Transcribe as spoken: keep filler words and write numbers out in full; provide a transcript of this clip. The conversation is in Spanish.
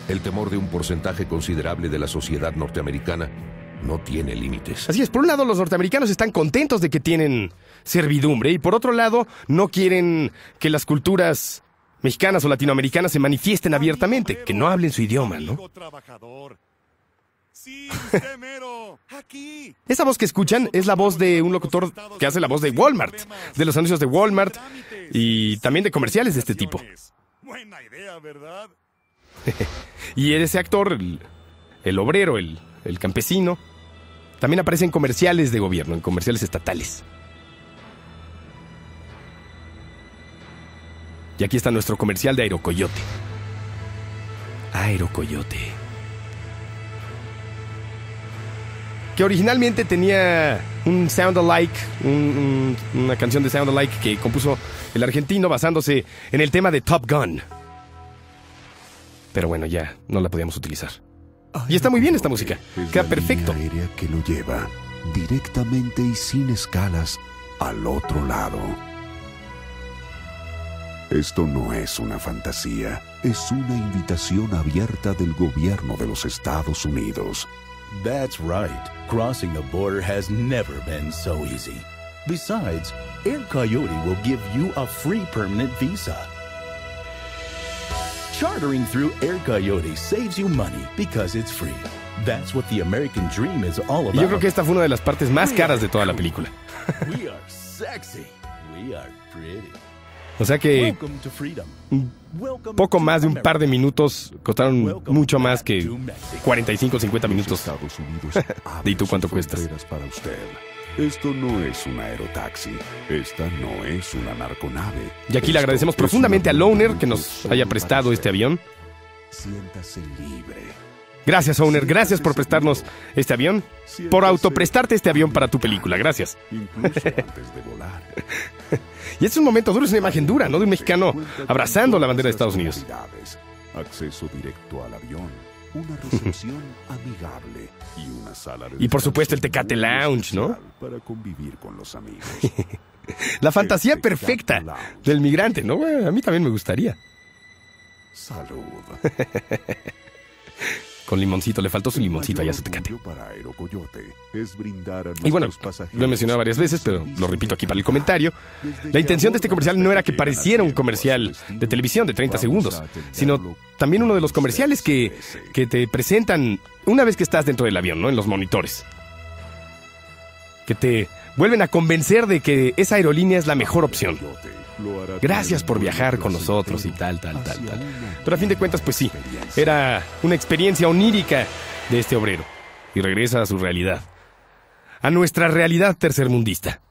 El temor de un porcentaje considerable de la sociedad norteamericana no tiene límites. Así es, por un lado los norteamericanos están contentos de que tienen servidumbre y por otro lado no quieren que las culturas mexicanas o latinoamericanas se manifiesten abiertamente, que no hablen su idioma, ¿no? Esa voz que escuchan es la voz de un locutor que hace la voz de Walmart, de los anuncios de Walmart y también de comerciales de este tipo. Buena idea, ¿verdad? Y ese actor, el, el obrero, el, el campesino, también aparece en comerciales de gobierno, en comerciales estatales. Y aquí está nuestro comercial de Aerocoyote. Aerocoyote. Que originalmente tenía un sound-alike, un, un, una canción de sound-alike que compuso el argentino basándose en el tema de Top Gun. Pero bueno, ya no la podíamos utilizar. Y está muy bien esta música. Queda perfecto. Es la línea aérea que lo lleva directamente y sin escalas al otro lado. Esto no es una fantasía, es una invitación abierta del gobierno de los Estados Unidos. That's right. Crossing the border has never been so easy. Besides, Air Coyote will give you a free permanent visa. Chartering through Air Coyote saves you money because it's free. That's what the American dream is all about. Y yo creo que esta fue una de las partes más caras de toda la película. We are sexy. We are pretty. O sea que Welcome to freedom. Welcome poco to más de un par de America. minutos costaron Welcome mucho back más que to Mexico. cuarenta y cinco o cincuenta minutos. Estados Unidos abre ¿Y tú cuánto sus cuestas? fronteras para usted. Esto no es un aerotaxi. Esta no es una narconave. Y aquí le Esto agradecemos es profundamente a un Loner movimiento que nos solo haya para prestado este usted. avión. Siéntase libre. Gracias, Owner. Gracias por prestarnos este avión. Por autoprestarte este avión para tu película. Gracias. Incluso antes de volar. Y este es un momento duro, es una imagen dura, ¿no? De un mexicano abrazando la bandera de Estados Unidos. Acceso directo al avión, una recepción amigable y una sala de Y por descanso supuesto el Tecate muy Lounge, ¿no? especial para convivir con los amigos. La fantasía perfecta del migrante, ¿no? Bueno, a mí también me gustaría. Salud. Con limoncito, le faltó su limoncito allá a su Tecate. Para Aerocoyote es brindar a Y bueno, nuestros pasajeros lo he mencionado varias veces, pero lo repito aquí para el comentario. La intención de este comercial no era que pareciera un comercial de televisión de treinta segundos, sino también uno de los comerciales que, que te presentan una vez que estás dentro del avión, ¿no? En los monitores. Que te vuelven a convencer de que esa aerolínea es la mejor opción. Gracias por viajar con nosotros y tal, tal, tal, tal. Pero a fin de cuentas, pues sí, era una experiencia onírica de este obrero. Y regresa a su realidad. A nuestra realidad tercermundista.